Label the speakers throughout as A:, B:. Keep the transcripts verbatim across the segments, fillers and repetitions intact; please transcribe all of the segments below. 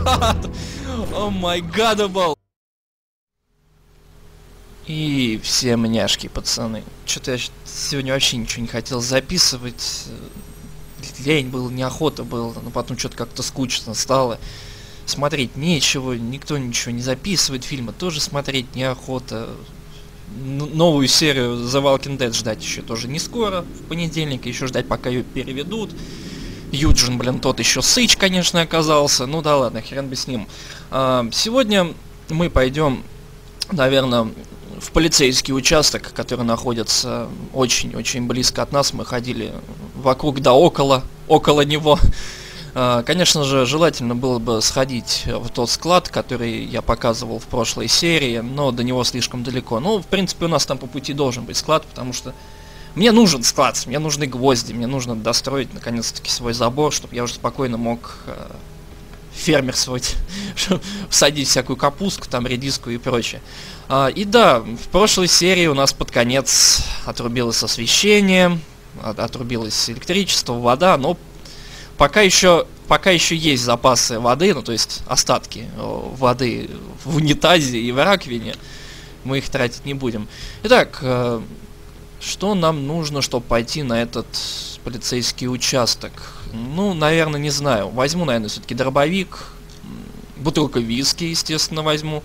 A: god! Oh my godable! И все няшки, пацаны. Что-то я сегодня вообще ничего не хотел записывать. Лень было, неохота было, но потом что-то как-то скучно стало. Смотреть нечего, никто ничего не записывает, фильмы тоже смотреть неохота. Н- новую серию The Walking Dead ждать еще тоже не скоро, в понедельник, еще ждать, пока ее переведут. Юджин, блин, тот еще сыч, конечно, оказался. Ну да ладно, хрен бы с ним. А, сегодня мы пойдем, наверное, в полицейский участок, который находится очень-очень близко от нас. Мы ходили вокруг да около, около него. А, конечно же, желательно было бы сходить в тот склад, который я показывал в прошлой серии, но до него слишком далеко. Ну, в принципе, у нас там по пути должен быть склад, потому что мне нужен склад, мне нужны гвозди, мне нужно достроить наконец-таки свой забор, чтобы я уже спокойно мог э, фермерствовать, всадить всякую капустку, там редиску и прочее. А, и да, в прошлой серии у нас под конец отрубилось освещение, от, отрубилось электричество, вода, но пока еще, пока еще есть запасы воды, ну то есть остатки о, воды в унитазе и в раковине, мы их тратить не будем. Итак, э, что нам нужно, чтобы пойти на этот полицейский участок? Ну, наверное, не знаю. Возьму, наверное, все-таки дробовик. Бутылку виски, естественно, возьму.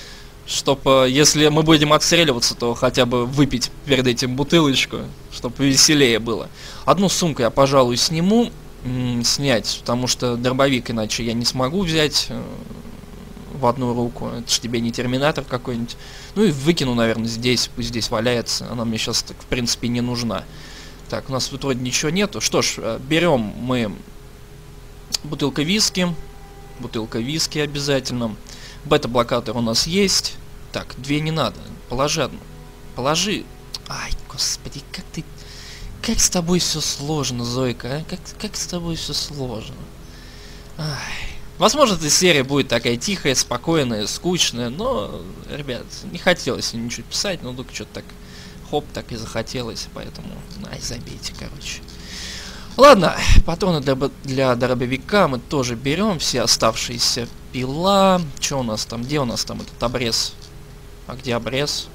A: Чтобы, если мы будем отстреливаться, то хотя бы выпить перед этим бутылочку, чтобы веселее было. Одну сумку я, пожалуй, сниму. М- снять, потому что дробовик иначе я не смогу взять э- в одну руку. Это ж тебе не терминатор какой-нибудь. Ну и выкину, наверное, здесь. Пусть здесь валяется. Она мне сейчас, так, в принципе, не нужна. Так, у нас тут вроде ничего нету. Что ж, берем мы бутылка виски. Бутылка виски обязательно. Бета-блокатор у нас есть. Так, две не надо. Положи одну. Положи. Ай, господи, как ты... Как с тобой все сложно, Зойка, а? Как, как с тобой все сложно. Ай. Возможно, эта серия будет такая тихая, спокойная, скучная, но, ребят, не хотелось ничего писать, но только что-то так, хоп, так и захотелось, поэтому, ай, забейте, короче. Ладно, патроны для, для дробовика мы тоже берем, все оставшиеся. Пила, что у нас там, где у нас там этот обрез? А где обрез?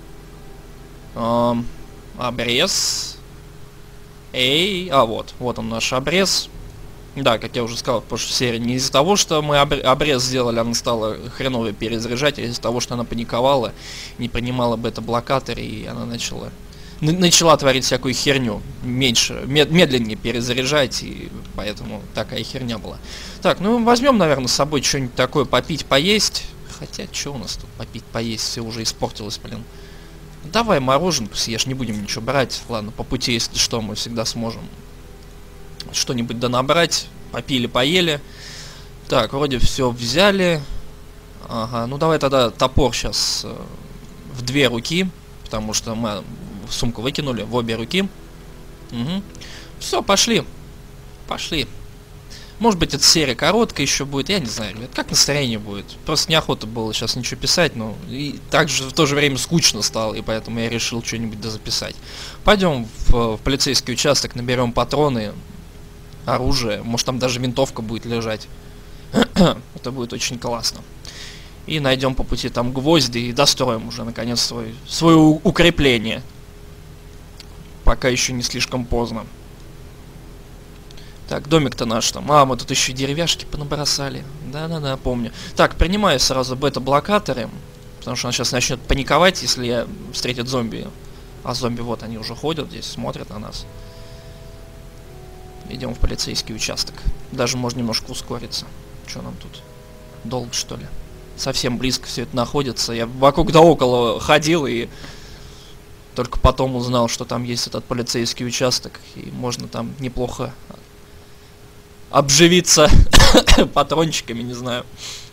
A: Эм, обрез. Эй, а вот, вот он наш обрез. Да, как я уже сказал в прошлой серии, не из-за того, что мы обрез сделали, она стала хреново перезаряжать, а из-за того, что она паниковала, не принимала бета-блокатор, и она начала начала творить всякую херню, меньше, мед, медленнее перезаряжать, и поэтому такая херня была. Так, ну возьмем, наверное, с собой что-нибудь такое попить, поесть. Хотя, что у нас тут попить, поесть, все уже испортилось, блин. Давай мороженку съешь, не будем ничего брать. Ладно, по пути, если что, мы всегда сможем что-нибудь донабрать. Попили, поели. Так, вроде все взяли. Ага, ну давай тогда топор сейчас э, в две руки, потому что мы сумку выкинули в обе руки. Угу. Все, пошли. Пошли. Может быть, эта серия короткая еще будет, я не знаю, ребят, как настроение будет. Просто неохота было сейчас ничего писать, но и также в то же время скучно стало, и поэтому я решил что-нибудь дозаписать. Пойдем в, в полицейский участок, наберем патроны, оружие, может там даже винтовка будет лежать. Это будет очень классно. И найдем по пути там гвозди и достроим уже наконец свой, свое укрепление. Пока еще не слишком поздно. Так, домик-то наш там. А, мы тут еще деревяшки понабросали. Да-да-да, помню. Так, принимаю сразу бета-блокаторы. Потому что он сейчас начнет паниковать, если я встретит зомби. А зомби вот они уже ходят здесь, смотрят на нас. Идем в полицейский участок. Даже можно немножко ускориться. Что нам тут? Долго, что ли? Совсем близко все это находится. Я вокруг да около ходил и только потом узнал, что там есть этот полицейский участок. И можно там неплохо обживиться патрончиками, не знаю.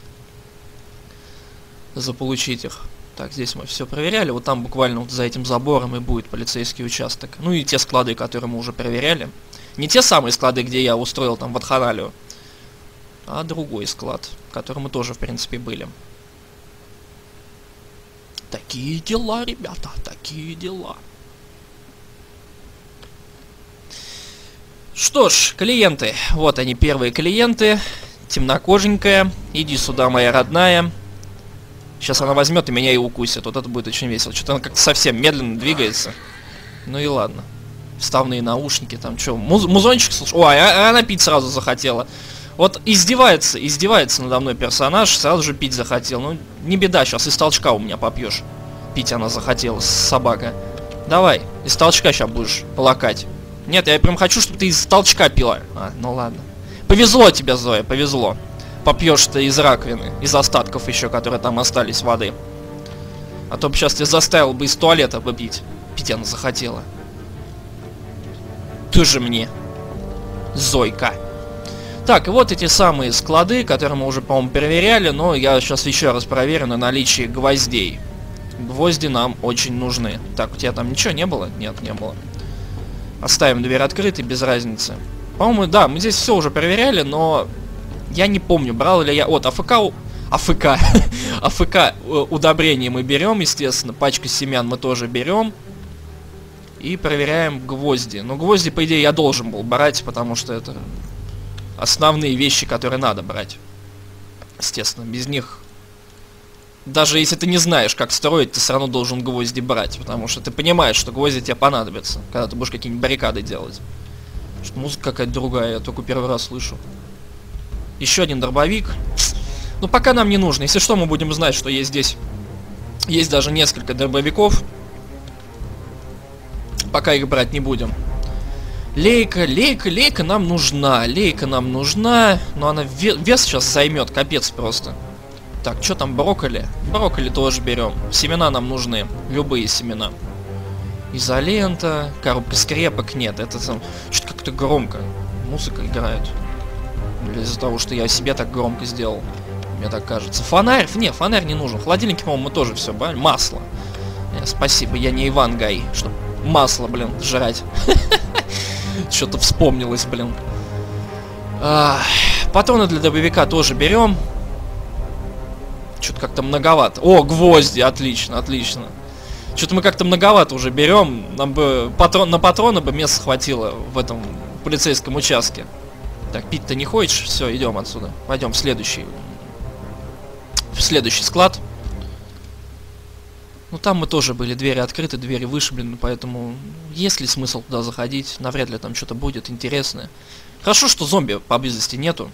A: Заполучить их. Так, здесь мы все проверяли. Вот там буквально вот за этим забором и будет полицейский участок. Ну и те склады, которые мы уже проверяли. Не те самые склады, где я устроил там вакханалию, а другой склад, в котором мы тоже, в принципе, были. Такие дела, ребята, такие дела. Что ж, клиенты. Вот они, первые клиенты. Темнокоженькая. Иди сюда, моя родная. Сейчас она возьмет и меня и укусит. Вот это будет очень весело. Что-то она как-то совсем медленно двигается. Ну и ладно. Вставные наушники, там что, муз музончик слушай. Ой, а она пить сразу захотела. Вот издевается, издевается надо мной персонаж, сразу же пить захотел. Ну, не беда, сейчас из толчка у меня попьешь. Пить она захотела, собака. Давай, из толчка сейчас будешь полакать. Нет, я прям хочу, чтобы ты из толчка пила. А, ну ладно. Повезло тебе, Зоя, повезло. Попьешь ты из раковины, из остатков еще, которые там остались воды. А то бы сейчас тебя заставил бы из туалета бы пить. Пить она захотела. Ты же мне, Зойка. Так, и вот эти самые склады, которые мы уже, по-моему, проверяли, но я сейчас еще раз проверю на наличие гвоздей. Гвозди нам очень нужны. Так, у тебя там ничего не было? Нет, не было. Оставим дверь открытой, без разницы. По-моему, да, мы здесь все уже проверяли, но я не помню, брал ли я... Вот, АФК... АФК... АФК удобрения мы берем, естественно. Пачку семян мы тоже берем. И проверяем гвозди. Но гвозди, по идее, я должен был брать, потому что это основные вещи, которые надо брать. Естественно, без них... Даже если ты не знаешь, как строить, ты все равно должен гвозди брать. Потому что ты понимаешь, что гвозди тебе понадобятся, когда ты будешь какие-нибудь баррикады делать. Что музыка какая-то другая, я только первый раз слышу. Еще один дробовик. Ну, пока нам не нужно. Если что, мы будем знать, что есть здесь. Есть даже несколько дробовиков. Пока их брать не будем. Лейка, лейка, лейка нам нужна. Лейка нам нужна. Но она вес сейчас займет. Капец просто. Так, что там, брокколи? Брокколи тоже берем. Семена нам нужны. Любые семена. Изолента. Коробка скрепок. Нет, это там... Что-то как-то громко. Музыка играет. Или из-за того, что я себе так громко сделал. Мне так кажется. Фонарь? Не, фонарь не нужен. В холодильнике, по-моему, мы тоже все брали. Масло. Э, спасибо, я не Иван Гай, чтобы масло, блин, жрать. Что-то вспомнилось, блин. Патроны для дробовика тоже берем. Что-то как-то многовато. О, гвозди, отлично, отлично. Что-то мы как-то многовато уже берем. Нам бы патрон, на патроны бы места хватило в этом полицейском участке. Так, пить-то не хочешь? Все, идем отсюда. Пойдем в следующий. В следующий склад. Ну там мы тоже были, двери открыты, двери вышиблены, поэтому есть ли смысл туда заходить? Навряд ли там что-то будет интересное. Хорошо, что зомби поблизости нету.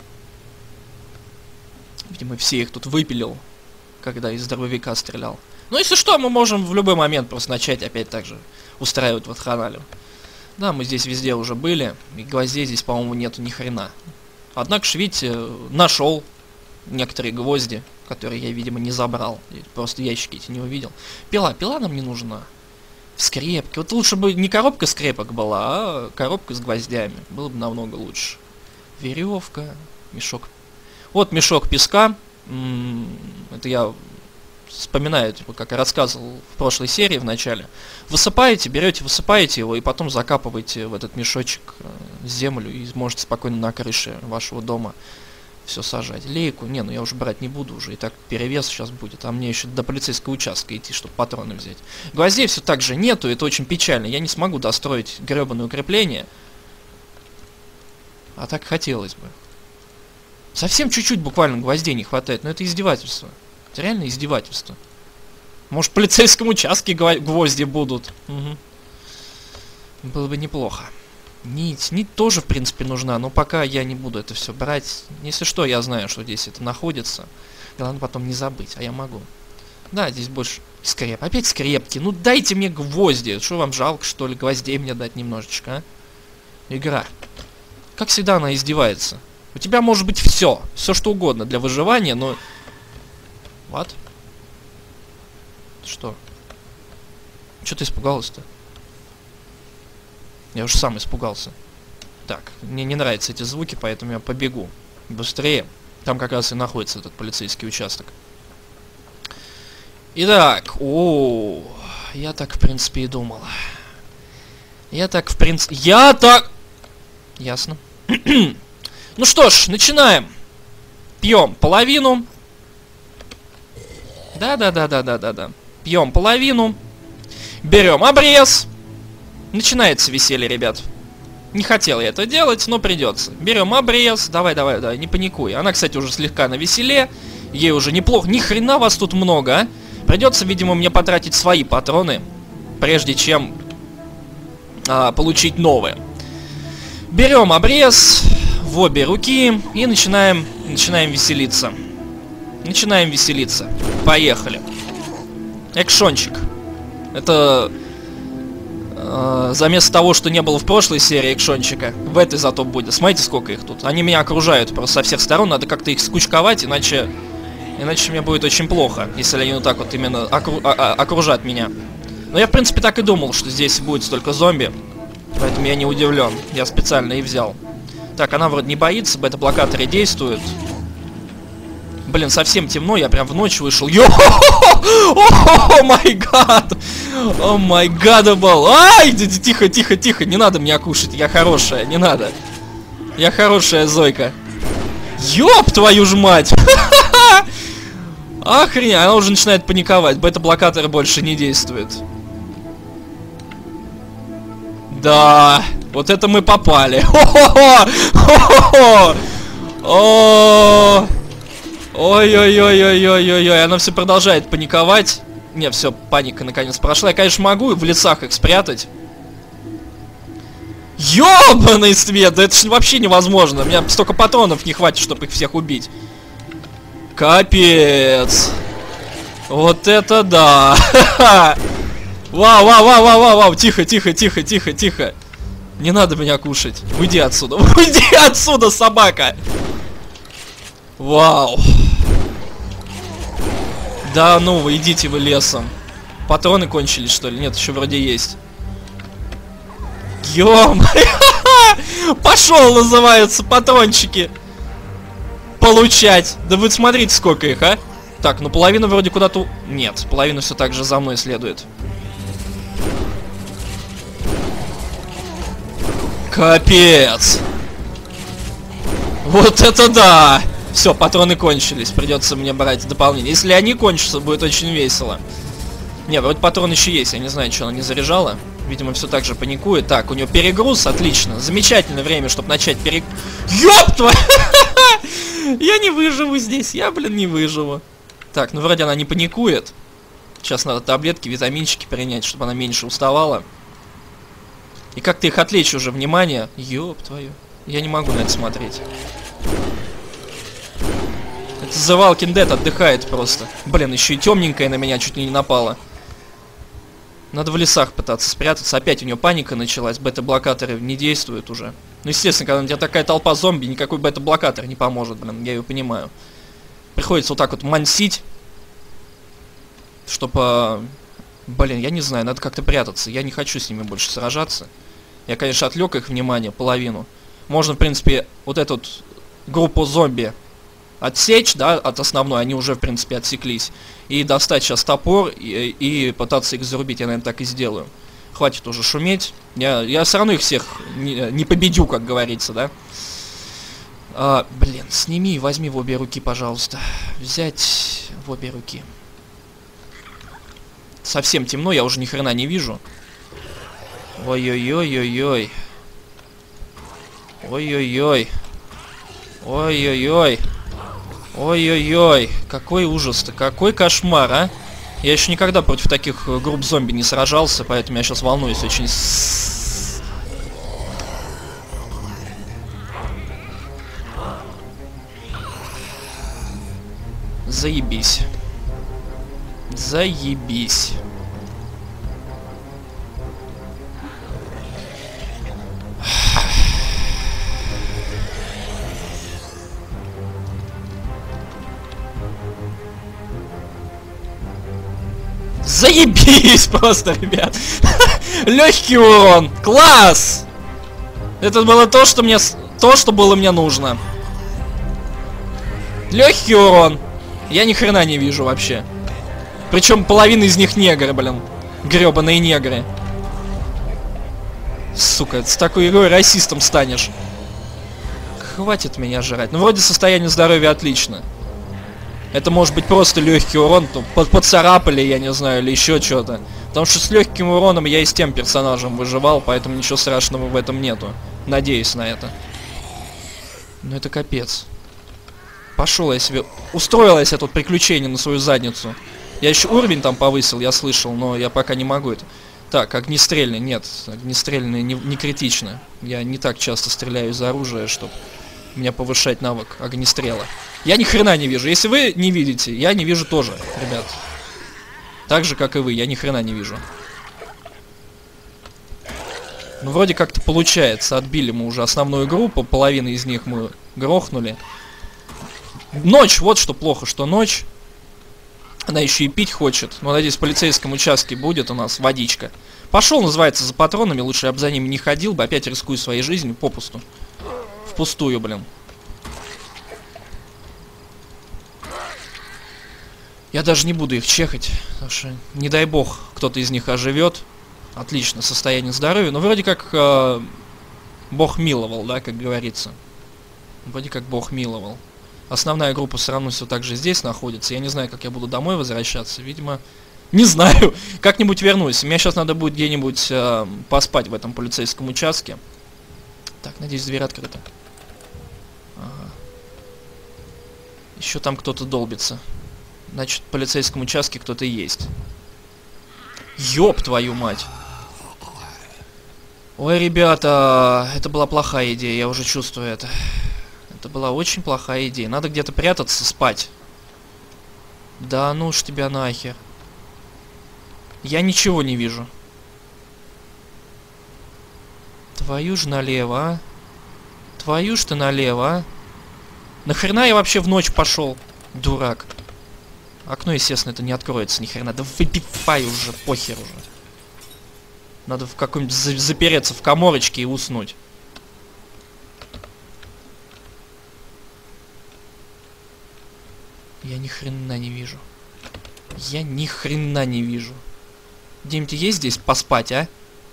A: Видимо, все их тут выпилил, когда из дробовика стрелял. Ну, если что, мы можем в любой момент просто начать опять так же устраивать вакханалию. Да, мы здесь везде уже были, и гвоздей здесь, по-моему, нету ни хрена. Однако ж, видите, нашел некоторые гвозди, которые я, видимо, не забрал. Просто ящики эти не увидел. Пила, пила нам не нужна. Скрепки. Вот лучше бы не коробка скрепок была, а коробка с гвоздями. Было бы намного лучше. Веревка, мешок. Вот мешок песка. М-м, это я вспоминаю, типа, как я рассказывал в прошлой серии в начале. Высыпаете, берете, высыпаете его и потом закапываете в этот мешочек землю и можете спокойно на крыше вашего дома все сажать. Лейку, не, ну я уже брать не буду уже, и так перевес сейчас будет, а мне еще до полицейского участка идти, чтобы патроны взять. Гвоздей все так же нету, это очень печально, я не смогу достроить гребаное укрепление. А так хотелось бы. Совсем чуть-чуть буквально гвоздей не хватает, но это издевательство. Это реально издевательство. Может, в полицейском участке гвозди будут. Угу. Было бы неплохо. Нить. Нить тоже, в принципе, нужна, но пока я не буду это все брать. Если что, я знаю, что здесь это находится. Главное потом не забыть, а я могу. Да, здесь больше скреп. Опять скрепки. Ну дайте мне гвозди. Что вам жалко, что ли, гвоздей мне дать немножечко, а? Игра. Как всегда, она издевается. У тебя может быть все. Все что угодно для выживания, но... Вот. Что? Че ты испугалась-то? Я уже сам испугался. Так, мне не нравятся эти звуки, поэтому я побегу быстрее. Там как раз и находится этот полицейский участок. Итак, о, я так в принципе и думал. Я так в принципе... Я так... Ясно. Ну что ж, начинаем. Пьем половину. Да-да-да-да-да-да-да. Пьем половину. Берем обрез. Начинается веселье, ребят. Не хотел я это делать, но придется. Берем обрез. Давай, давай, давай, не паникуй. Она, кстати, уже слегка навеселе. Ей уже неплохо. Ни хрена вас тут много, а? Придется, видимо, мне потратить свои патроны, прежде чем а, получить новые. Берем обрез в обе руки и начинаем, начинаем веселиться. Начинаем веселиться. Поехали. Экшончик. Это э, заместо того, что не было в прошлой серии экшончика, в этой зато будет. Смотрите, сколько их тут. Они меня окружают просто со всех сторон. Надо как-то их скучковать, иначе, иначе мне будет очень плохо, если они вот так вот именно окру а, а, окружат меня. Но я, в принципе, так и думал, что здесь будет столько зомби. Поэтому я не удивлен. Я специально и взял. Так, она вроде не боится, бета-блокаторы действуют. Блин, совсем темно, я прям в ночь вышел. Йо! О май гад! О май гадабл! Ай! Тихо, тихо, тихо, не надо меня кушать, я хорошая, не надо. Я хорошая Зойка. Ёб твою ж мать! Охренеть, она уже начинает паниковать, бета-блокаторы больше не действуют. Да, вот это мы попали. О! Ой-ой-ой-ой-ой-ой-ой, она все продолжает паниковать. Не, все, паника наконец прошла. Я, конечно, могу в лесах их спрятать. Ёбаный свет, да это ж вообще невозможно. У меня столько патронов не хватит, чтобы их всех убить. Капец. Вот это да. Вау, вау, вау, вау, вау, вау, тихо, тихо, тихо, тихо, тихо. Не надо меня кушать. Уйди отсюда, уйди отсюда, собака. Вау. Да ну вы, идите вы лесом. Патроны кончились, что ли? Нет, еще вроде есть. Ё-моё. Пошел, называется, патрончики получать. Да вы смотрите, сколько их, а. Так, ну половина вроде куда-то... Нет, половина все так же за мной следует. Капец. Вот это да. Все, патроны кончились. Придется мне брать дополнение. Если они кончатся, будет очень весело. Не, вроде патрон еще есть. Я не знаю, что она не заряжала. Видимо, все так же паникует. Так, у нее перегруз. Отлично. Замечательное время, чтобы начать перег... Ёб твою! Я не выживу здесь. Я, блин, не выживу. Так, ну вроде она не паникует. Сейчас надо таблетки, витаминчики принять, чтобы она меньше уставала. И как-то их отвлечь уже внимание. Ёб твою. Я не могу на это смотреть. Это The Walking Dead отдыхает просто. Блин, еще и темненькая на меня чуть ли не напала. Надо в лесах пытаться спрятаться. Опять у нее паника началась. Бета-блокаторы не действуют уже. Ну, естественно, когда у тебя такая толпа зомби, никакой бета-блокатор не поможет, блин. Я ее понимаю. Приходится вот так вот мансить. Чтобы... Блин, я не знаю, надо как-то прятаться. Я не хочу с ними больше сражаться. Я, конечно, отвлек их внимание, половину. Можно, в принципе, вот эту вот группу зомби отсечь, да, от основной. Они уже, в принципе, отсеклись. И достать сейчас топор и, и пытаться их зарубить. Я, наверное, так и сделаю. Хватит уже шуметь. Я, я все равно их всех не, не победю, как говорится, да. А, блин, сними и возьми в обе руки, пожалуйста. Взять в обе руки. Совсем темно, я уже ни хрена не вижу. Ой-ой-ой-ой-ой. Ой-ой-ой. Ой-ой-ой. Ой-ой-ой. Какой ужас-то, какой кошмар, а? Я еще никогда против таких групп зомби не сражался, поэтому я сейчас волнуюсь очень. Заебись. Заебись. Заебись просто, ребят. Легкий урон. Класс! Это было то, что мне... То, что было мне нужно. Легкий урон. Я ни хрена не вижу вообще. Причем половина из них негры, блин. Гребаные негры. Сука, с такой игрой расистом станешь. Хватит меня жрать. Ну, вроде состояние здоровья отлично. Это может быть просто легкий урон, то под поцарапали, я не знаю, или еще что-то. Потому что с легким уроном я и с тем персонажем выживал, поэтому ничего страшного в этом нету. Надеюсь на это. Ну это капец. Пошел я себе... Устроил я себе тут приключение на свою задницу. Я еще уровень там повысил, я слышал, но я пока не могу это. Так, огнестрельный, нет. Огнестрельный не, не критично. Я не так часто стреляю из оружия, чтобы меня повышать навык огнестрела. Я ни хрена не вижу. Если вы не видите, я не вижу тоже, ребят. Так же, как и вы, я ни хрена не вижу. Ну, вроде как-то получается. Отбили мы уже основную группу, половину из них мы грохнули. Ночь, вот что плохо, что ночь. Она еще и пить хочет. Но, надеюсь, в полицейском участке будет у нас водичка. Пошел, называется, за патронами. Лучше я бы за ними не ходил бы. Опять рискую своей жизнью попусту. Впустую, блин. Я даже не буду их чекать. Потому что, не дай бог, кто-то из них оживет. Отлично, состояние здоровья. Но вроде как э, Бог миловал, да, как говорится. Вроде как Бог миловал. Основная группа все равно все так же здесь находится. Я не знаю, как я буду домой возвращаться. Видимо, не знаю. Как-нибудь вернусь. Мне сейчас надо будет где-нибудь э, поспать в этом полицейском участке. Так, надеюсь, дверь открыта. Ага. Еще там кто-то долбится. Значит, в полицейском участке кто-то есть. Ёб твою мать. Ой, ребята, это была плохая идея, я уже чувствую это. Это была очень плохая идея. Надо где-то прятаться, спать. Да ну ж тебя нахер. Я ничего не вижу. Твою ж налево, а? Твою ж ты налево, а? Нахрена я вообще в ночь пошел? Дурак. Окно, естественно, это не откроется ни хрена. Да выбивай уже, похер уже. Надо в каком-нибудь за запереться в каморочке и уснуть. Я ни хрена не вижу. Я ни хрена не вижу. Где-нибудь есть здесь поспать, а?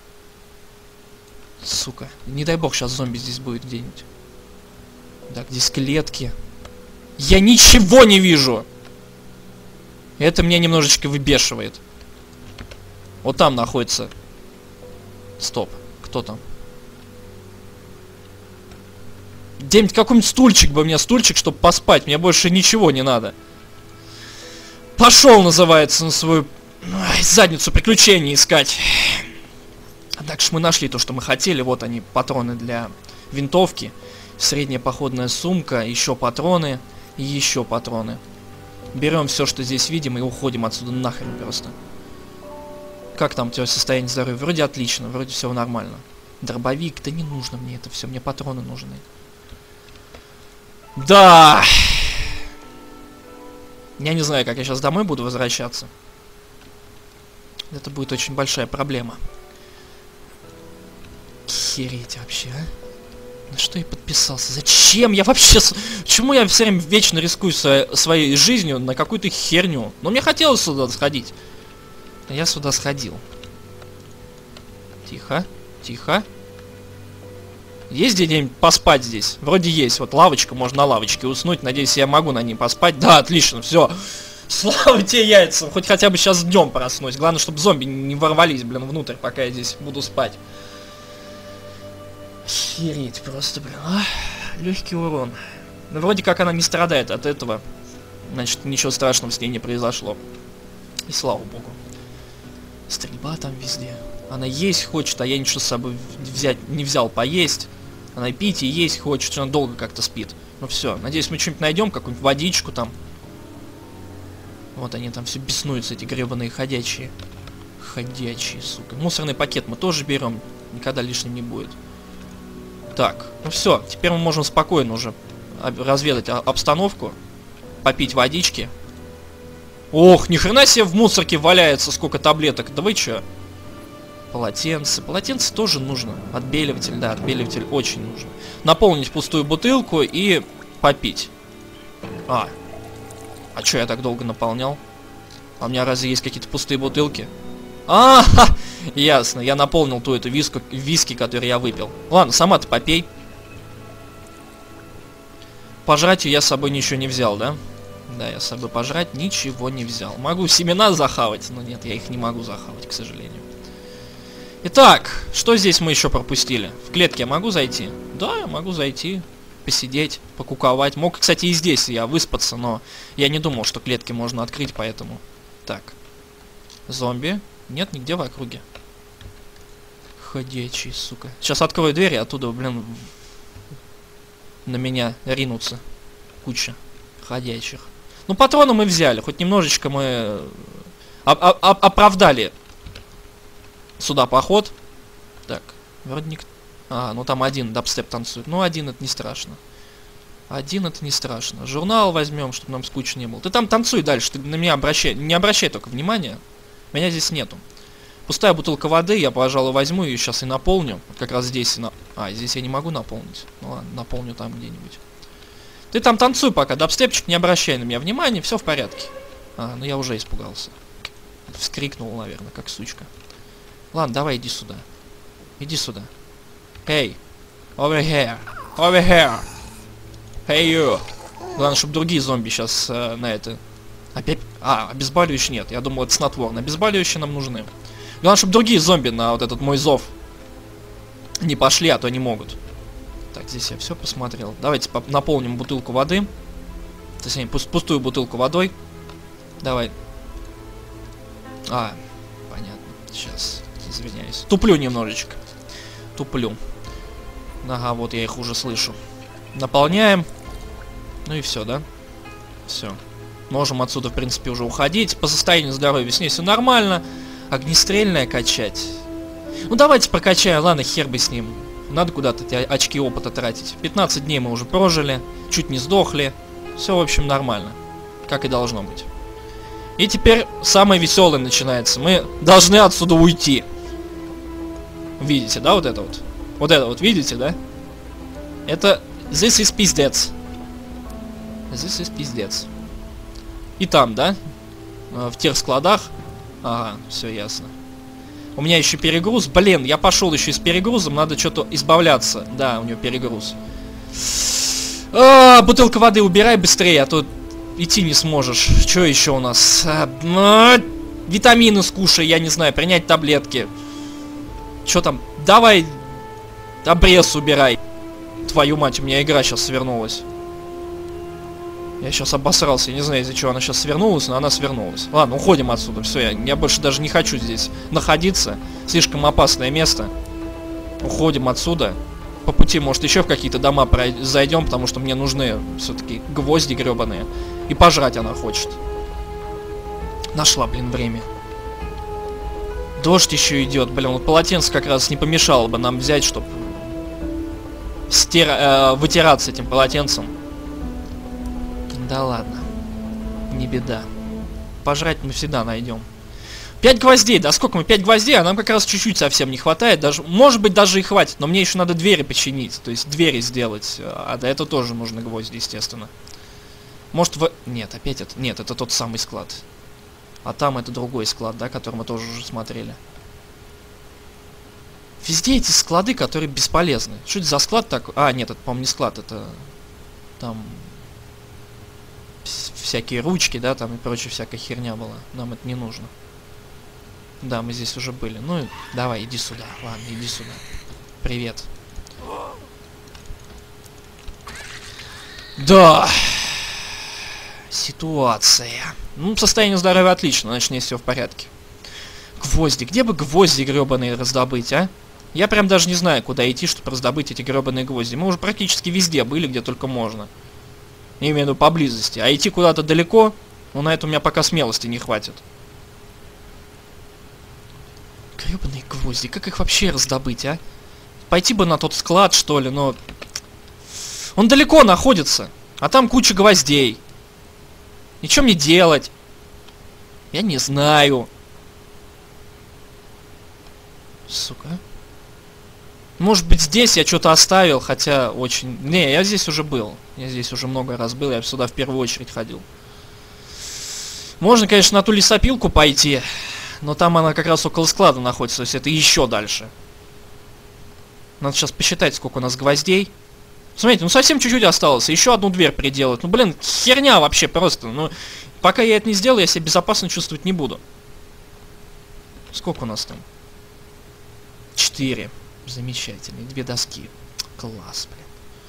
A: Сука. Не дай бог, сейчас зомби здесь будет где-нибудь. Так, здесь клетки. Я ничего не вижу! Это меня немножечко выбешивает. Вот там находится. Стоп. Кто там? Где-нибудь какой-нибудь стульчик бы мне, стульчик, чтобы поспать. Мне больше ничего не надо. Пошел, называется, на свою ой, задницу приключений искать. Так что мы нашли то, что мы хотели. Вот они, патроны для винтовки. Средняя походная сумка. Еще патроны. И еще патроны. Берем все, что здесь видим, и уходим отсюда нахрен просто. Как там у тебя состояние здоровья? Вроде отлично, вроде все нормально. Дробовик, да не нужно мне это все, мне патроны нужны. Да! Я не знаю, как я сейчас домой буду возвращаться. Это будет очень большая проблема. Хереть вообще, а? На что я подписался? Зачем я вообще... Почему я все время вечно рискую своей, своей жизнью на какую-то херню? Но мне хотелось сюда сходить. Я сюда сходил. Тихо, тихо. Есть где-нибудь поспать здесь? Вроде есть. Вот лавочка, можно на лавочке уснуть. Надеюсь, я могу на ней поспать. Да, отлично, все. Слава тебе яйцам. Хоть хотя бы сейчас днем проснусь. Главное, чтобы зомби не ворвались, блин, внутрь, пока я здесь буду спать. Охереть просто, блин. А? Легкий урон. Ну, вроде как она не страдает от этого. Значит, ничего страшного с ней не произошло. И слава богу. Стрельба там везде. Она есть хочет, а я ничего с собой взять не взял поесть. Она пить и есть хочет, что она долго как-то спит. Ну все, надеюсь, мы что-нибудь найдем, какую-нибудь водичку там. Вот они там все беснуются, эти гребаные ходячие. Ходячие, сука. Мусорный пакет мы тоже берем. Никогда лишним не будет. Так, ну все, теперь мы можем спокойно уже разведать обстановку. Попить водички. Ох, ни хрена себе в мусорке валяется сколько таблеток. Да вы чё? Полотенце. Полотенце тоже нужно. Отбеливатель, да, отбеливатель очень нужно. Наполнить пустую бутылку и попить. А. А чё я так долго наполнял? А у меня разве есть какие-то пустые бутылки? А, -ха! Ясно. Я наполнил ту эту виску, виски, которую я выпил. Ладно, сама-то попей. Пожрать я с собой ничего не взял, да? Да, я с собой пожрать ничего не взял. Могу семена захавать, но нет, я их не могу захавать, к сожалению. Итак, что здесь мы еще пропустили? В клетке я могу зайти? Да, я могу зайти, посидеть, покуковать. Мог, кстати, и здесь я выспаться, но я не думал, что клетки можно открыть, поэтому... Так. Зомби. Нет нигде в округе. Ходячий, сука. Сейчас открою дверь, и оттуда, блин, на меня ринутся куча ходячих. Ну, патроны мы взяли, хоть немножечко мы оправдали сюда поход. Так, вроде никто... А, ну там один дабстеп танцует. Ну, один это не страшно. Один это не страшно. Журнал возьмем, чтобы нам скучно не было. Ты там танцуй дальше, ты на меня обращай... Не обращай только внимания. Меня здесь нету. Пустая бутылка воды, я, пожалуй, возьму ее сейчас и наполню. Как раз здесь и на... А, здесь я не могу наполнить. Ну ладно, наполню там где-нибудь. Ты там танцуй пока, дабстепчик, не обращай на меня внимания, все в порядке. А, ну я уже испугался. Вскрикнул, наверное, как сучка. Ладно, давай иди сюда. Иди сюда. Hey, over here, over here. Hey you. Главное, чтобы другие зомби сейчас э, на это... Опять... А, обезболивающие нет. Я думал, это снотворное. Обезболивающие нам нужны. Главное, чтобы другие зомби на вот этот мой зов не пошли, а то они могут. Так, здесь я все посмотрел. Давайте наполним бутылку воды. Точнее, пустую бутылку водой. Давай. А, понятно. Сейчас, извиняюсь. Туплю немножечко. Туплю. Ага, вот я их уже слышу. Наполняем. Ну и все, да? Все. Можем отсюда, в принципе, уже уходить. По состоянию здоровья с ней все нормально. Огнестрельное качать. Ну давайте прокачаем. Ладно, хер бы с ним. Надо куда-то эти очки опыта тратить. пятнадцать дней мы уже прожили. Чуть не сдохли. Все, в общем, нормально. Как и должно быть. И теперь самое веселое начинается. Мы должны отсюда уйти. Видите, да, вот это вот? Вот это вот, видите, да? Это... This is пиздец. This is пиздец. И там, да? В тех складах. Ага, все ясно. У меня еще перегруз. Блин, я пошел еще с перегрузом. Надо что-то избавляться. Да, у него перегруз. А, бутылка воды убирай быстрее, а то идти не сможешь. Что еще у нас? А, а, витамины скушай, я не знаю. Принять таблетки. Что там? Давай обрез убирай. Твою мать, у меня игра сейчас свернулась. Я сейчас обосрался, я не знаю, из-за чего она сейчас свернулась, но она свернулась. Ладно, уходим отсюда, все, я, я больше даже не хочу здесь находиться. Слишком опасное место. Уходим отсюда. По пути, может, еще в какие-то дома зайдем, потому что мне нужны все-таки гвозди гребаные. И пожрать она хочет. Нашла, блин, время. Дождь еще идет, блин, вот полотенце как раз не помешало бы нам взять, чтобы стира... э, вытираться этим полотенцем. Да ладно, не беда. Пожрать мы всегда найдем. Пять гвоздей, да сколько мы? Пять гвоздей, а нам как раз чуть-чуть совсем не хватает. Даже, может быть, даже и хватит, но мне еще надо двери починить. То есть двери сделать. А до этого тоже нужны гвозди, естественно. Может в... Нет, опять это... Нет, это тот самый склад. А там это другой склад, да, который мы тоже уже смотрели. Везде эти склады, которые бесполезны. Что это за склад такой? А, нет, это, по-моему, не склад, это... Там... Всякие ручки, да, там и прочая всякая херня была. Нам это не нужно. Да, мы здесь уже были. Ну, давай, иди сюда. Ладно, иди сюда. Привет. Да. Ситуация. Ну, состояние здоровья отлично, значит, не все в порядке. Гвозди. Где бы гвозди гребаные раздобыть, а? Я прям даже не знаю, куда идти, чтобы раздобыть эти гребаные гвозди. Мы уже практически везде были, где только можно. Я имею в виду поблизости. А идти куда-то далеко, ну, на это у меня пока смелости не хватит. Гребаные гвозди. Как их вообще раздобыть, а? Пойти бы на тот склад, что ли, но... Он далеко находится. А там куча гвоздей. И что мне делать? Я не знаю. Сука. Может быть, здесь я что-то оставил, хотя очень... Не, я здесь уже был. Я здесь уже много раз был, я сюда в первую очередь ходил. Можно, конечно, на ту лесопилку пойти, но там она как раз около склада находится, то есть это еще дальше. Надо сейчас посчитать, сколько у нас гвоздей. Смотрите, ну совсем чуть-чуть осталось, еще одну дверь приделать. Ну, блин, херня вообще просто. Ну, пока я это не сделаю, я себя безопасно чувствовать не буду. Сколько у нас там? четыре. Замечательно. Две доски. Класс, блин.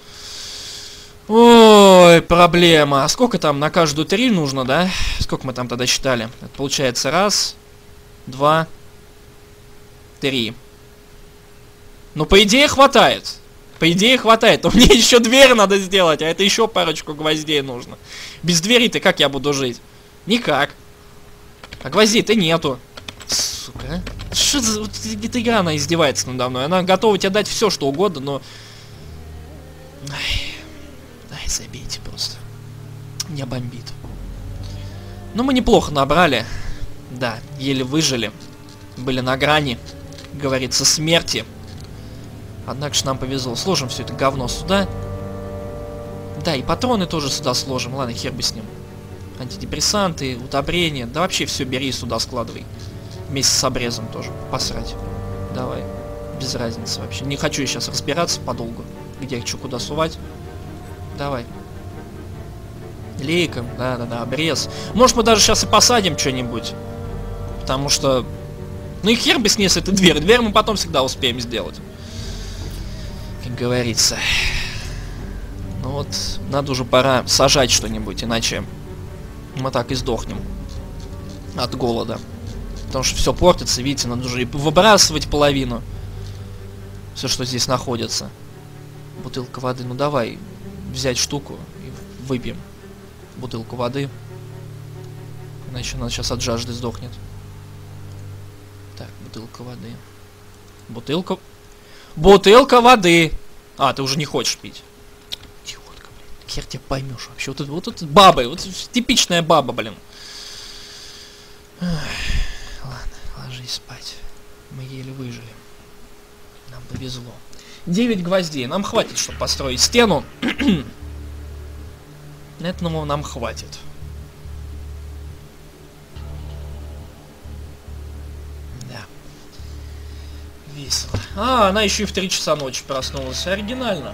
A: Ой, проблема. А сколько там на каждую три нужно, да? Сколько мы там тогда считали? Это получается раз, два, три. Ну, по идее, хватает. По идее, хватает. Но мне еще дверь надо сделать, а это еще парочку гвоздей нужно. Без двери-то как я буду жить? Никак. А гвоздей-то нету. Сука. Что за... Вот, эта игра, она издевается надо мной. Она готова тебе дать все, что угодно, но... Ай. Ай, забейте просто. Меня бомбит. Ну, мы неплохо набрали. Да, еле выжили. Были на грани, как говорится, смерти. Однако же нам повезло. Сложим все это говно сюда. Да, и патроны тоже сюда сложим. Ладно, хер бы с ним. Антидепрессанты, удобрения. Да вообще все бери сюда, складывай. Вместе с обрезом тоже. Посрать. Давай. Без разницы вообще. Не хочу я сейчас разбираться подолгу. Где их что куда сувать. Давай. Лейка. Да-да-да, обрез. Может, мы даже сейчас и посадим что-нибудь. Потому что... Ну и хер бы с ней с этой дверью. Дверь мы потом всегда успеем сделать. Как говорится. Ну вот, надо уже пора сажать что-нибудь, иначе мы так и сдохнем от голода. Потому что все портится, видите, надо уже и выбрасывать половину. Все, что здесь находится. Бутылка воды, ну давай взять штуку и выпьем бутылку воды. Иначе она сейчас от жажды сдохнет. Так, бутылка воды. Бутылка... Бутылка воды! А, ты уже не хочешь пить. Идиотка, блин. Хер тебя поймешь вообще. Вот это вот это баба, вот типичная баба, блин. Эх, ладно, ложись спать. Мы еле выжили. Нам повезло. девять гвоздей. Нам хватит, чтобы построить стену. Этого нам хватит. Да. Весело. А, она еще и в три часа ночи проснулась. Оригинально.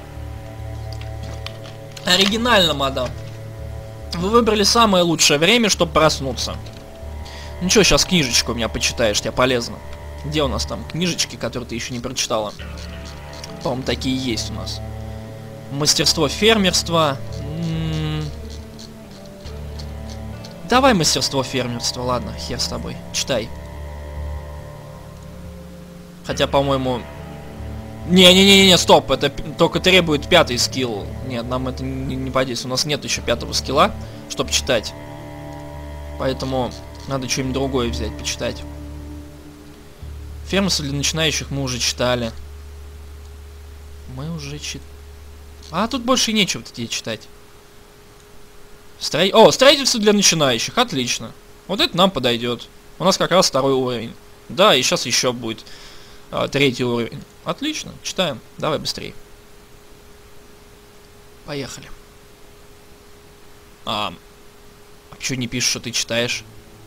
A: Оригинально, мадам. Вы выбрали самое лучшее время, чтобы проснуться. Ну что, сейчас книжечку у меня почитаешь, тебе полезно. Где у нас там книжечки, которые ты еще не прочитала? По-моему, такие есть у нас. Мастерство фермерства. М-м- Давай мастерство фермерства, ладно, хер с тобой. Читай. Хотя, по-моему... Не-не-не-не, стоп, это только требует пятый скилл. Нет, нам это не, не подействует. У нас нет еще пятого скилла, чтобы читать. Поэтому надо что-нибудь другое взять, почитать. Фермерство для начинающих мы уже читали. Мы уже читали. А тут больше и нечего тебе читать. Стро... О, строительство для начинающих, отлично. Вот это нам подойдет. У нас как раз второй уровень. Да, и сейчас еще будет а, третий уровень. Отлично, читаем. Давай быстрее. Поехали. А, а что не пишешь, что ты читаешь?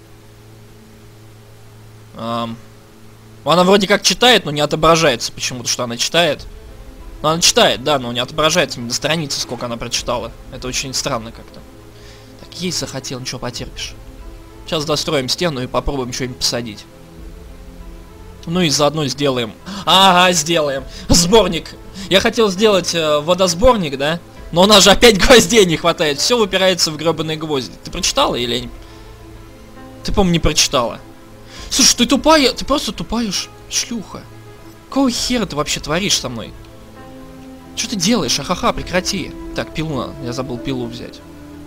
A: А, она вроде как читает, но не отображается почему-то, что она читает. Но она читает, да, но не отображается на странице, сколько она прочитала. Это очень странно как-то. Так, есть захотел, ничего, потерпишь. Сейчас достроим стену и попробуем что-нибудь посадить. Ну и заодно сделаем... Ага, сделаем. Сборник. Я хотел сделать э, водосборник, да? Но у нас же опять гвоздей не хватает. Все выпирается в гребаные гвозди. Ты прочитала или не... Ты, по-моему, не прочитала. Слушай, ты тупая... Ты просто тупая ш... шлюха. Какого хера ты вообще творишь со мной? Что ты делаешь? Ахаха, прекрати. Так, пилу надо. Я забыл пилу взять.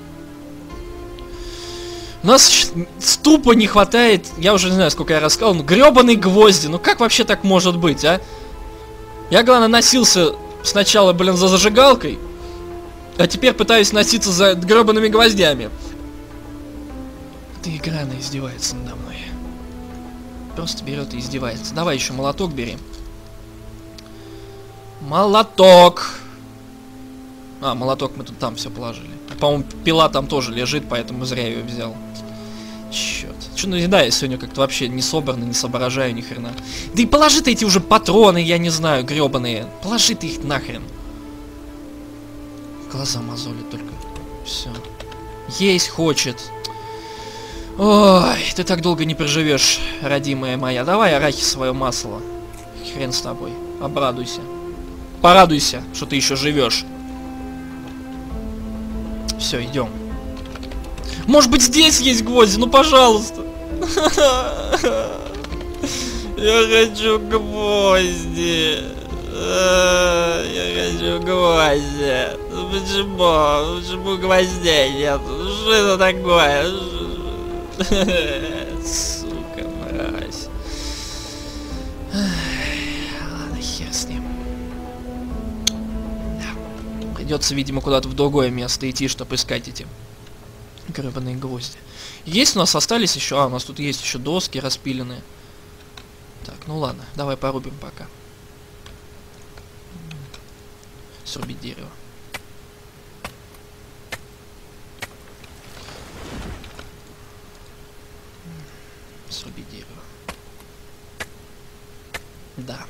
A: У нас тупо не хватает, я уже не знаю, сколько я рассказал, ну гребаные гвозди, ну как вообще так может быть, а? Я, главное, носился сначала, блин, за зажигалкой, а теперь пытаюсь носиться за гребаными гвоздями. Эта игра, она издевается надо мной. Просто берет и издевается. Давай еще молоток бери. Молоток. А, молоток мы тут там все положили. По-моему, пила там тоже лежит, поэтому зря ее взял. Черт. Что, ну да, я сегодня как-то вообще не собранный, не соображаю ни хрена. Да и положи ты эти уже патроны, я не знаю, гребаные. Положи ты их нахрен. Глаза мозолят только. Все. Есть хочет. Ой, ты так долго не проживешь, родимая моя. Давай арахисовое масло. Хрен с тобой. Обрадуйся. Порадуйся, что ты еще живешь. Все, идем. Может быть, здесь есть гвозди? Ну, пожалуйста. Я хочу гвозди. Я хочу гвозди. Ну почему? Почему гвоздей нет? Что это такое? Сука, мразь. Ладно, хер с ним. Да. Придется, видимо, куда-то в другое место идти, чтобы искать эти гребаные гвозди. Есть у нас остались еще? А, у нас тут есть еще доски распиленные. Так, ну ладно, давай порубим пока. Срубить дерево. Срубить дерево. Да.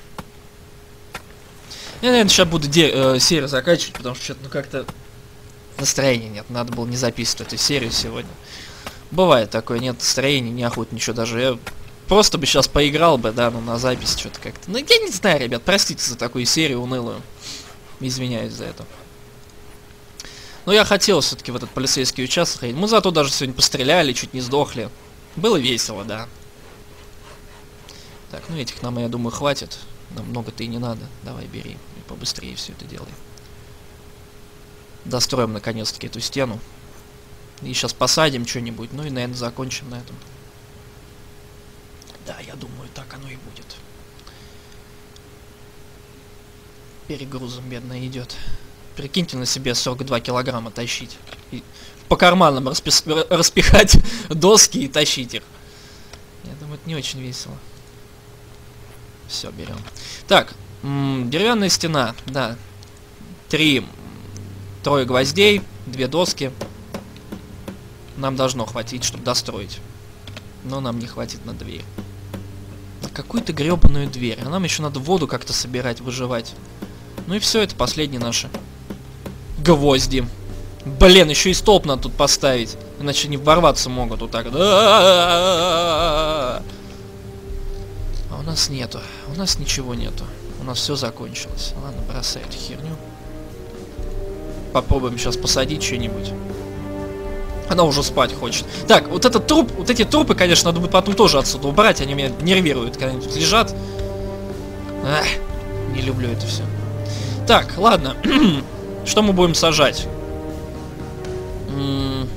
A: Я, наверное, сейчас буду э, серию заканчивать, потому что что-то, ну, как-то настроения нет. Надо было не записывать эту серию сегодня. Бывает такое, нет настроения, неохота ничего даже. Я просто бы сейчас поиграл бы, да, ну, на запись что-то как-то. Ну, я не знаю, ребят, простите за такую серию унылую. Извиняюсь за это. Но я хотел все-таки в этот полицейский участок ходить. Мы зато даже сегодня постреляли, чуть не сдохли. Было весело, да. Так, ну этих нам, я думаю, хватит. Нам много-то и не надо. Давай, бери. И побыстрее все это делай. Достроим, наконец-таки, эту стену. И сейчас посадим что-нибудь. Ну и, наверное, закончим на этом. Да, я думаю, так оно и будет. Перегрузом бедно идет. Прикиньте на себе сорок два килограмма тащить. И по карманам распис... распихать доски и тащить их. Я думаю, это не очень весело. Все, берем. Так, деревянная стена, да. Три, трое гвоздей, две доски. Нам должно хватить, чтобы достроить. Но нам не хватит на дверь. На какую-то гребаную дверь. А нам еще надо воду как-то собирать, выживать. Ну и все, это последние наши гвозди. Блин, еще и столб надо тут поставить. Иначе не ворваться могут вот так. А у нас нету. У нас ничего нету. У нас все закончилось. Ладно, бросай эту херню. Попробуем сейчас посадить что-нибудь. Она уже спать хочет. Так, вот этот труп, вот эти трупы, конечно, надо будет потом тоже отсюда убрать. Они меня нервируют, когда они тут лежат. Ах, не люблю это все. Так, ладно. Что мы будем сажать? М-м-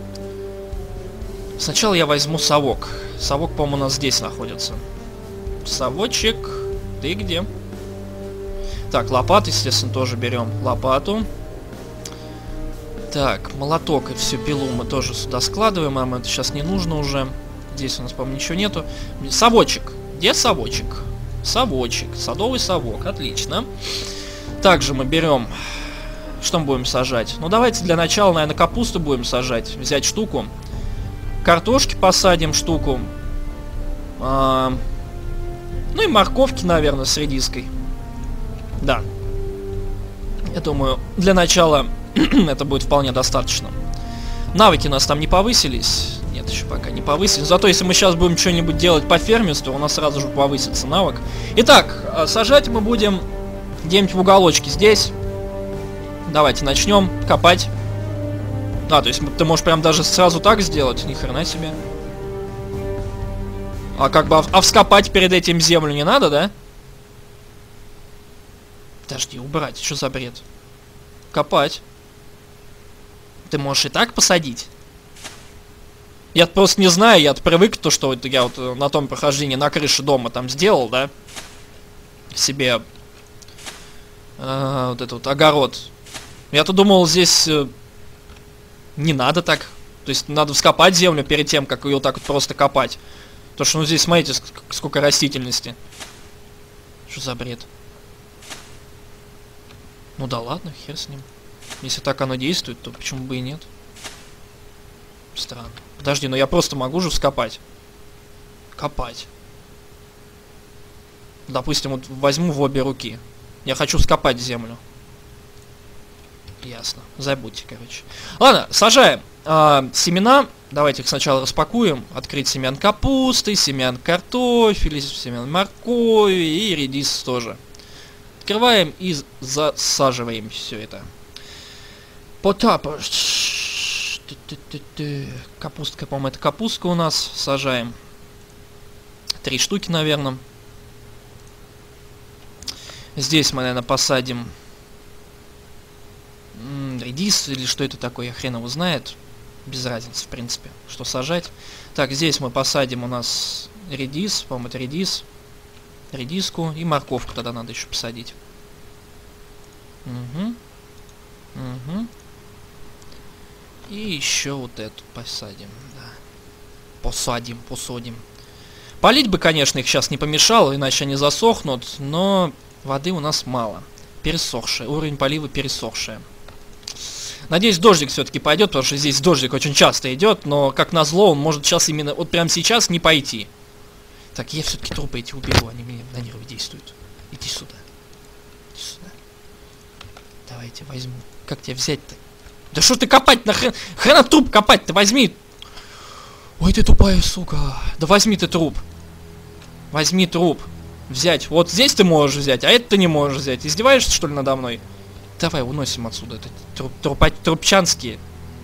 A: Сначала я возьму совок. Совок, по-моему, у нас здесь находится. Совочек. Ты где? Так, лопату, естественно, тоже берем. Лопату. Так, молоток и всю пилу мы тоже сюда складываем. Нам это сейчас не нужно уже. Здесь у нас, по-моему, ничего нету. Совочек. Где совочек? Совочек. Садовый совок. Отлично. Также мы берем... Что мы будем сажать? Ну, давайте для начала, наверное, капусту будем сажать. Взять штуку. Картошки посадим штуку. А... Ну и морковки, наверное, с редиской. Да. Я думаю, для начала это будет вполне достаточно. Навыки у нас там не повысились. Нет, еще пока не повысились. Зато если мы сейчас будем что-нибудь делать по фермерству, у нас сразу же повысится навык. Итак, сажать мы будем где-нибудь в уголочке здесь. Давайте начнем копать. А, то есть ты можешь прям даже сразу так сделать. Ни хрена себе. А как бы, а вскопать перед этим землю не надо, да? Подожди, убрать. Что за бред? Копать. Ты можешь и так посадить. Я просто не знаю, я привык то, что вот я вот на том прохождении на крыше дома там сделал, да? Себе э, вот этот вот огород. Я-то думал, здесь э, не надо так. То есть надо вскопать землю перед тем, как ее так вот просто копать. Потому что, ну, здесь, смотрите, сколько растительности. Что за бред? Ну да ладно, хер с ним. Если так оно действует, то почему бы и нет? Странно. Подожди, но я просто могу же вскопать. Копать. Допустим, вот возьму в обе руки. Я хочу вскопать землю. Ясно. Забудьте, короче. Ладно, сажаем. А, семена, давайте их сначала распакуем. Открыть семян капусты, семян картофеля, семян моркови и редис тоже. Открываем и засаживаем все это. Потапа. Капустка, по-моему, это капустка у нас. Сажаем. Три штуки, наверное. Здесь мы, наверное, посадим редис или что это такое, я хрен его знает. Без разницы, в принципе, что сажать. Так, здесь мы посадим у нас редис, по-моему, это редис. Редиску и морковку тогда надо еще посадить. Угу. Угу. И еще вот эту посадим, да. Посадим, посадим. Полить бы, конечно, их сейчас не помешало, иначе они засохнут, но воды у нас мало. Пересохшая, уровень полива пересохшая. Надеюсь, дождик все-таки пойдет, потому что здесь дождик очень часто идет, но как назло, он может сейчас именно, вот прямо сейчас не пойти. Так, я все-таки трупы эти уберу, они мне на нервы действуют. Иди сюда. Иди сюда. Давайте возьму. Как тебя взять-то? Да что ты копать нахрен? Хрена труп копать, ты возьми. Ой, ты тупая сука. Да возьми ты труп. Возьми труп. Взять. Вот здесь ты можешь взять, а это ты не можешь взять. Издеваешься, что ли, надо мной? Давай, уносим отсюда. Это труп, трупа, трупчанские.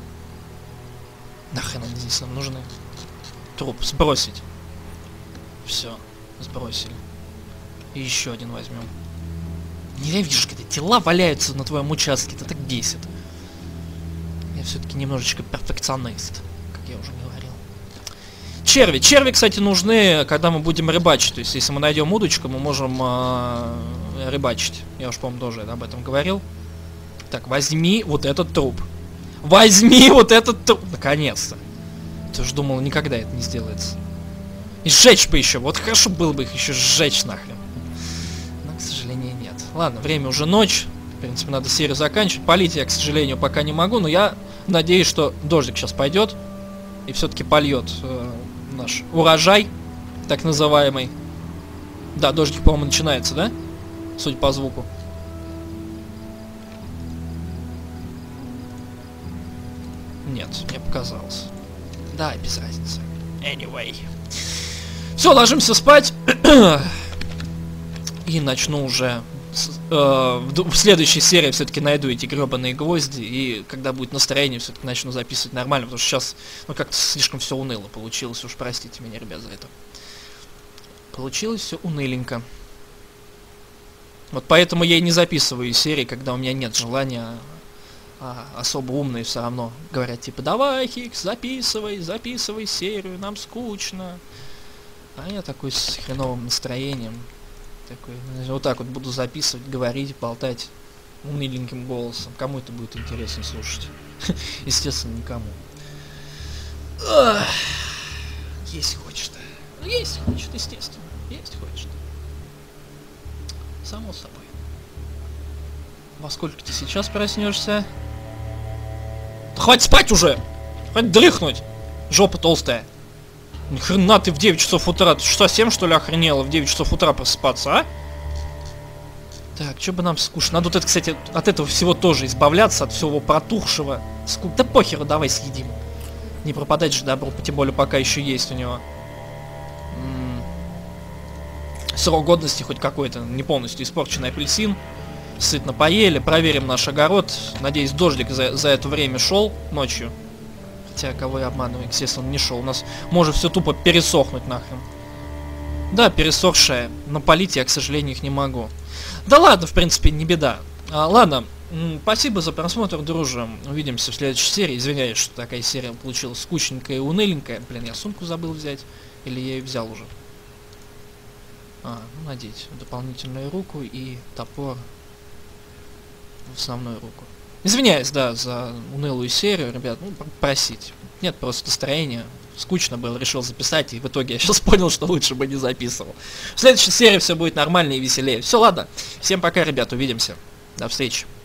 A: Нахрен они здесь нам нужны? Труп. Сбросить. Все. Сбросили. И еще один возьмем. Ненавижу, когда тела валяются на твоем участке. Это так бесит. Я все-таки немножечко перфекционист, как я уже говорил. Черви. Черви, кстати, нужны, когда мы будем рыбачить. То есть, если мы найдем удочку, мы можем э, рыбачить. Я уж, по-моему, тоже об этом говорил. Так, возьми вот этот труп. Возьми вот этот труп. Наконец-то. Ты же думал, никогда это не сделается. И сжечь бы еще. Вот хорошо было бы их еще сжечь нахрен. Но, к сожалению, нет. Ладно, время уже ночь. В принципе, надо серию заканчивать. Полить я, к сожалению, пока не могу. Но я надеюсь, что дождик сейчас пойдет. И все-таки польет э, наш урожай. Так называемый. Да, дождик, по-моему, начинается, да? Судя по звуку. Нет, мне показалось. Да, без разницы. Anyway. Все, ложимся спать. И начну уже... С, э, в, в следующей серии все-таки найду эти гребаные гвозди. И когда будет настроение, все-таки начну записывать нормально. Потому что сейчас, ну, как-то слишком все уныло получилось. Уж простите меня, ребят, за это. Получилось все уныленько. Вот поэтому я и не записываю серии, когда у меня нет желания... А, особо умные все равно говорят, типа, давай, Хикс, записывай, записывай серию, нам скучно. А я такой с хреновым настроением, такой, вот так вот буду записывать, говорить, болтать уныленьким голосом. Кому это будет интересно слушать? Естественно, никому. Есть хочет. Ну, есть хочет, естественно. Есть хочет. Само собой. Во сколько ты сейчас проснешься? Да хватит спать уже! Хватит дрыхнуть! Жопа толстая. Ни хрена ты в девять часов утра. Ты что, совсем что ли охренела в девять часов утра просыпаться, а? Так, что бы нам скучно. Надо вот это, кстати, от этого всего тоже избавляться, от всего протухшего. Ску... Да похеру, давай съедим. Не пропадать же добро, тем более пока еще есть у него. М -м Срок годности хоть какой-то, не полностью испорченный апельсин. Сытно поели, проверим наш огород. Надеюсь, дождик за, за это время шел ночью. Хотя, кого я обманываю, естественно, он не шел. У нас может все тупо пересохнуть нахрен. Да, пересохшая, но полить я, к сожалению, их не могу. Да ладно, в принципе, не беда. А, ладно, спасибо за просмотр, дружи. Увидимся в следующей серии. Извиняюсь, что такая серия получилась скучненькая и уныленькая. Блин, я сумку забыл взять. Или я ее взял уже? А, ну, надеть дополнительную руку и топор в основную руку. Извиняюсь, да, за унылую серию, ребят, ну, просить. Нет просто настроения. Скучно было, решил записать, и в итоге я сейчас понял, что лучше бы не записывал. В следующей серии все будет нормально и веселее. Все, ладно. Всем пока, ребят, увидимся. До встречи.